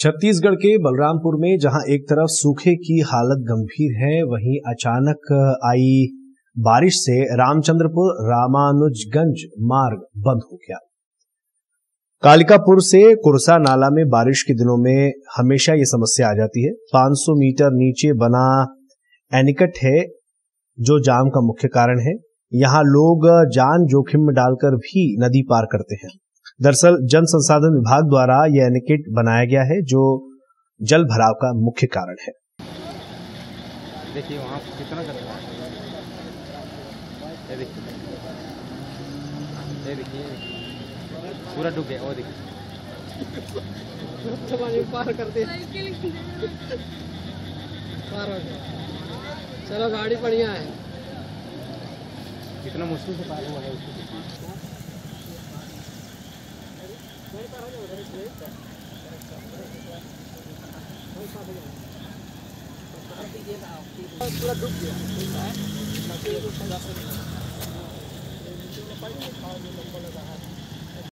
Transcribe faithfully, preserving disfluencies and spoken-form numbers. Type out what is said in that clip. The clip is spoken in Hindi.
छत्तीसगढ़ के बलरामपुर में जहां एक तरफ सूखे की हालत गंभीर है, वहीं अचानक आई बारिश से रामचंद्रपुर रामानुजगंज मार्ग बंद हो गया। कालिकापुर से कुरसा नाला में बारिश के दिनों में हमेशा ये समस्या आ जाती है। पाँच सौ मीटर नीचे बना एनीकट है जो जाम का मुख्य कारण है। यहाँ लोग जान जोखिम में डालकर भी नदी पार करते हैं। दरअसल जल संसाधन विभाग द्वारा यह एनीकट बनाया गया है जो जल भराव का मुख्य कारण है। देखिए वहाँ कितना कचरा है, ये देखिए, ये देखिए पूरा डूब गया। वो देखिए पार करते पार हो गया। चलो गाड़ी बढ़िया है, कितना मुश्किल से पार हुआ है उसको। पूरा डूब गया।